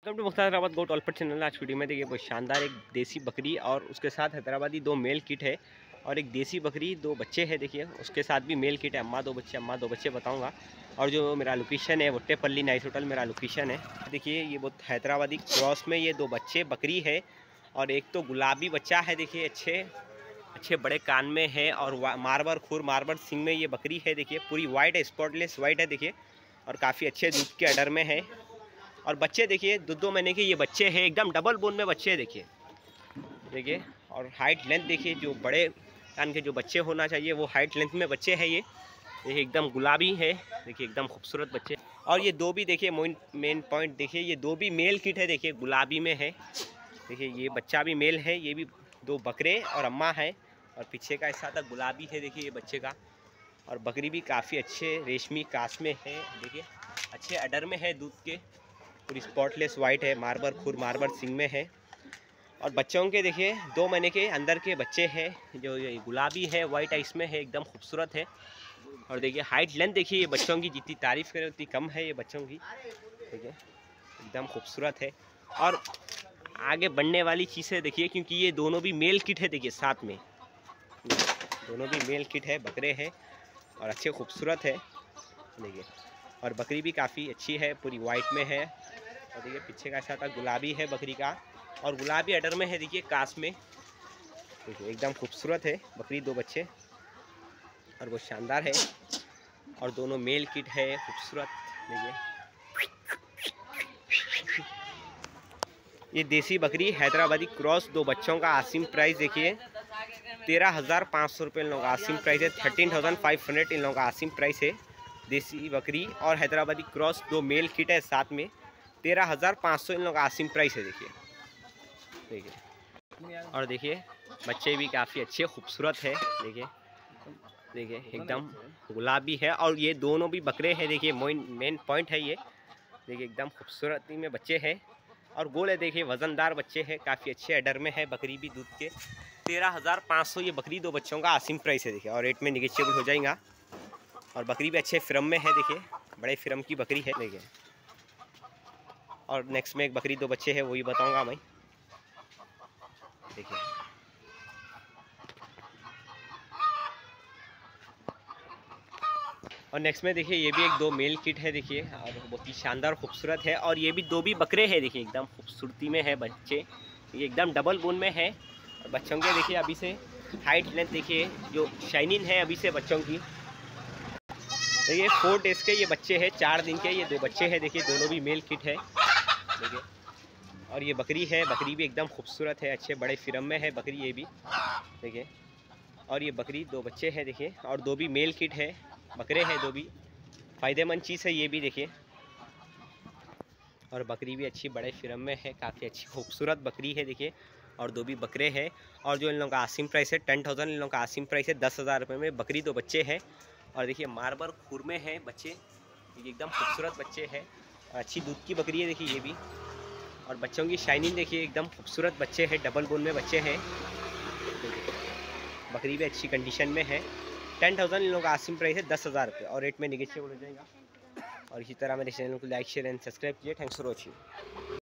Welcome to Mukhtar Hyderabad goat ऑलपट channel. आज video में देखिए बहुत शानदार एक देसी बकरी और उसके साथ हैदराबादी दो मेल किट है और एक देसी बकरी दो बच्चे हैं। देखिए उसके साथ भी मेल किट है। अम्मा दो बच्चे बताऊंगा। और जो मेरा लोकेशन है वट्टेपल्ली नाइस होटल मेरा लोकेशन है। देखिए ये बहुत हैदराबादी क्रॉस में ये दो बच्चे बकरी है और एक तो गुलाबी बच्चा है। देखिए अच्छे बड़े कान में है और मार्बर सिंग में ये बकरी है। देखिए पूरी वाइट है, स्पॉटलेस वाइट है। देखिए और काफ़ी अच्छे दूध के अडर में है। और बच्चे देखिए 2 महीने के ये बच्चे हैं, एकदम डबल बोन में बच्चे हैं। देखिए और हाइट लेंथ देखिए, जो बड़े कान के जो बच्चे होना चाहिए वो हाइट लेंथ में बच्चे हैं। ये देखिए एकदम गुलाबी है। देखिए एकदम खूबसूरत बच्चे। और ये दो भी देखिए मेन पॉइंट देखिए, ये दो भी मेल किट है। देखिए गुलाबी में है। देखिए ये बच्चा भी मेल है। ये भी दो बकरे और अम्मा है। और पीछे का हिस्सा तक गुलाबी है। देखिए ये बच्चे का। और बकरी भी काफ़ी अच्छे रेशमी कास में है। देखिए अच्छे अडर में है दूध के, पूरी स्पॉटलेस वाइट है, मार्बर सिंग में है। और बच्चों के देखिए 2 महीने के अंदर के बच्चे हैं। जो ये गुलाबी है वाइट आइस में है, एकदम खूबसूरत है। और देखिए हाइट लेंथ देखिए, ये बच्चों की जितनी तारीफ़ करें उतनी कम है ये बच्चों की। देखिए एकदम खूबसूरत है। और आगे बढ़ने वाली चीज़ें देखिए, क्योंकि ये दोनों भी मेल किट है। देखिए साथ में दोनों भी मेल किट है, बकरे हैं और अच्छे खूबसूरत है। देखिए और बकरी भी काफ़ी अच्छी है, पूरी वाइट में है। और देखिए पीछे का हिस्सा गुलाबी है बकरी का और गुलाबी अडर में है। देखिए कास में। देखिए एकदम खूबसूरत है बकरी, दो बच्चे और वो शानदार है। और दोनों मेल किट है, खूबसूरत। देखिए ये देसी बकरी हैदराबादी क्रॉस दो बच्चों का आसिम प्राइस देखिए 13,500 रुपये इन लोगों का आसिम प्राइस है। 13,500 इन लोगों का आसिम प्राइस है। देसी बकरी और हैदराबादी क्रॉस दो मेल किट है साथ में 13,500 इन लोगों का आसिम प्राइस है। देखिए और देखिए बच्चे भी काफ़ी अच्छे खूबसूरत है। देखिए एकदम गुलाबी है और ये दोनों भी बकरे हैं। देखिए मेन पॉइंट है ये। देखिए एकदम खूबसूरती में बच्चे हैं और गोल है। देखिए वज़नदार बच्चे हैं, काफ़ी अच्छे अडर में है। बकरी भी दूध के 13,500 ये बकरी दो बच्चों का आसिम प्राइस है। देखिए और रेट में निगेशिएबल हो जाएगा। और बकरी भी अच्छे फ्रम में है। देखिए बड़े फ्रम की बकरी है। देखिए और नेक्स्ट में एक बकरी दो बच्चे हैं, वही बताऊंगा मैं। देखिए और नेक्स्ट में देखिए ये भी एक दो मेल किट है। देखिए और बहुत ही शानदार खूबसूरत है। और ये भी दो भी बकरे हैं। देखिए एकदम खूबसूरती में है बच्चे। ये एकदम डबल बोन में है। और बच्चों के देखिए अभी से हाइट लेंथ देखिए, जो शाइनिंग है अभी से बच्चों की। देखिए 4 डेज़ के ये बच्चे हैं, 4 दिन के ये दो बच्चे हैं। देखिए दोनों भी मेल किट है। देखिए और ये बकरी है, बकरी भी एकदम खूबसूरत है, अच्छे बड़े फिरम में है बकरी ये भी। देखिए और ये बकरी दो बच्चे हैं। देखिए और दो भी मेल किट है, बकरे हैं दो भी। फ़ायदेमंद चीज़ है ये भी। देखिए और बकरी भी अच्छी बड़े फिरम में है, काफ़ी अच्छी खूबसूरत बकरी है। देखिए और दो भी बकरे हैं। और जो इन लोगों का आसिम प्राइस है 10,000 इन लोगों का आसिम प्राइस है। 10,000 रुपये में बकरी दो बच्चे हैं। और देखिए मार्बर खुर में है बच्चे। ये एकदम खूबसूरत बच्चे हैं, अच्छी दूध की बकरी है। देखिए ये भी। और बच्चों की शाइनिंग देखिए, एकदम खूबसूरत बच्चे हैं, डबल बोन में बच्चे हैं। बकरी भी अच्छी कंडीशन में है। 10,000 इन लोगों का आसिम प्राइस है 10,000 रुपये और रेट में निगेशिएबल हो जाएगा। और इसी तरह मेरे चैनल को लाइक शेयर एंड सब्सक्राइब कीजिए। Thanks for watching.